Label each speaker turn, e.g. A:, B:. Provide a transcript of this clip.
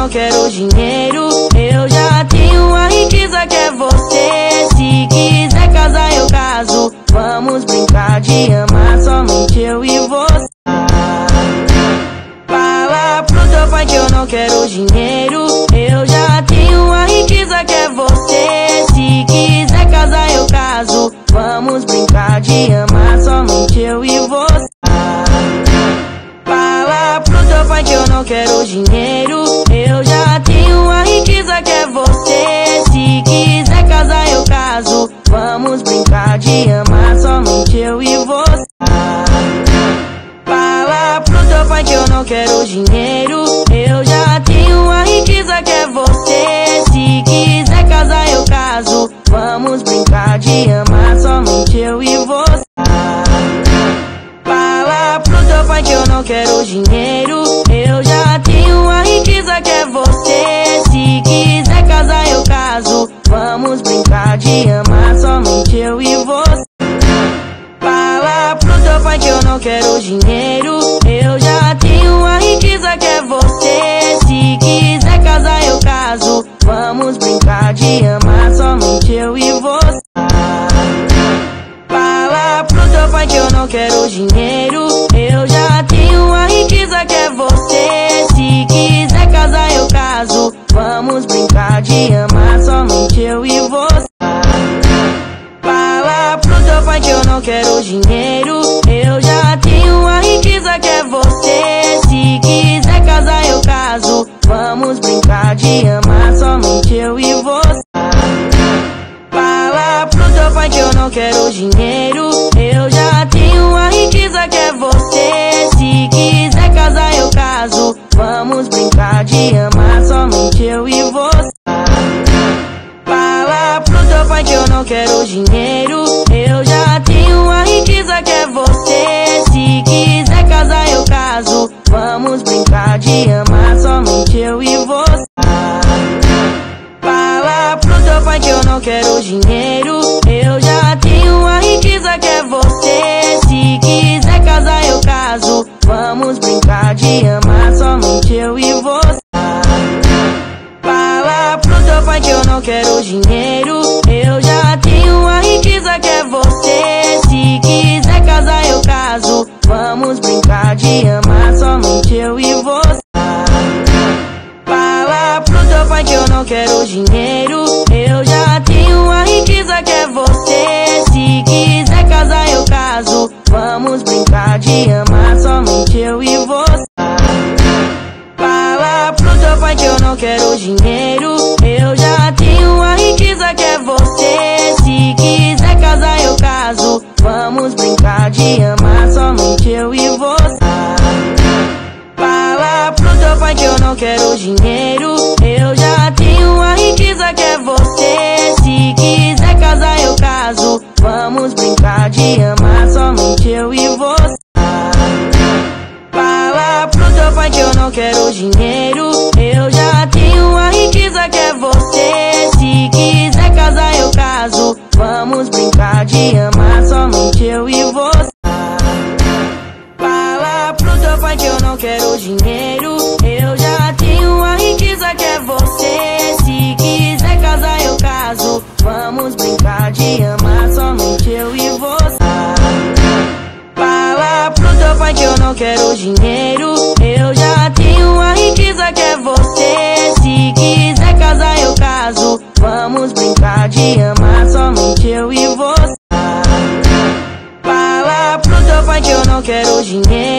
A: não quero dinheiro. Eu já tenho a riqueza que é você. Se quiser casar eu caso. Vamos brincar de amar somente eu e você. Fala pro teu pai que eu não quero dinheiro. Eu já tenho a riqueza que é você. Se quiser casar eu caso. Vamos brincar de amar somente eu e você. Fala pro teu pai que eu não quero dinheiro. Eu já tenho a riqueza que é você. Se quiser casar eu caso. Vamos brincar de amar somente eu e você. Fala pro teu pai que eu não quero dinheiro. Eu já tenho a riqueza que é você. Se quiser casar eu caso. Vamos brincar de amar somente eu e você. Fala pro teu pai que eu não quero dinheiro. Eu já tenho a riqueza que é você. Se quiser casar eu caso. Vamos brincar de amar somente eu e você. Fala pro teu pai que eu não quero dinheiro. Eu já tenho a riqueza que é você. Se quiser casar eu caso. Vamos brincar de amar somente eu e você. Fala pro teu pai que eu não quero dinheiro. Eu já tenho a riqueza que é você. Se quiser casar eu caso. Vamos brincar de amar somente eu e você. Fala pro teu pai que eu não quero dinheiro. Eu já tenho a riqueza que é você. Se quiser casar eu caso. Vamos brincar de amar somente eu e você. Fala pro teu pai que eu não quero dinheiro. Eu já tenho a riqueza que é você. Se quiser casar eu caso. Vamos brincar de amar somente eu e você. Fala pro teu pai que eu não quero dinheiro. Eu já tenho a riqueza que é você. Se quiser casar eu caso. Vamos brincar de amar somente eu e você. Fala pro teu pai que eu não quero dinheiro. Eu já tenho a riqueza que é você. Se quiser casar eu caso. Vamos brincar de amar somente eu e você. Fala pro teu pai que eu não quero dinheiro. Eu já tenho a riqueza que é você. Se quiser casar eu caso. Vamos brincar de amar somente eu e você. Fala pro teu pai que eu não quero dinheiro. Eu já tenho a riqueza que é você. Se quiser casar eu caso. Vamos brincar de amar somente eu e você. Fala pro teu pai que eu não quero dinheiro. Eu já tenho a riqueza que é você. Se quiser casar eu caso. Vamos brincar de amar somente eu e você. Fala pro teu pai que eu não quero dinheiro. Eu já tenho a riqueza que é você. Se quiser casar eu caso. Vamos brincar de amar somente eu e você. Fala pro teu pai que eu não quero dinheiro. Eu já tenho a riqueza que é você. Se quiser casar eu caso. Vamos brincar de amar somente eu e você. Fala pro teu pai que eu não quero dinheiro. Eu já tenho a riqueza que é você. Se quiser casar eu caso. Vamos brincar de amar somente eu e você. Fala pro teu pai que eu não quero dinheiro. Eu já tenho a riqueza que é você. Se quiser casar eu caso. Vamos brincar de amar somente eu e você. Fala pro teu pai que eu não quero dinheiro.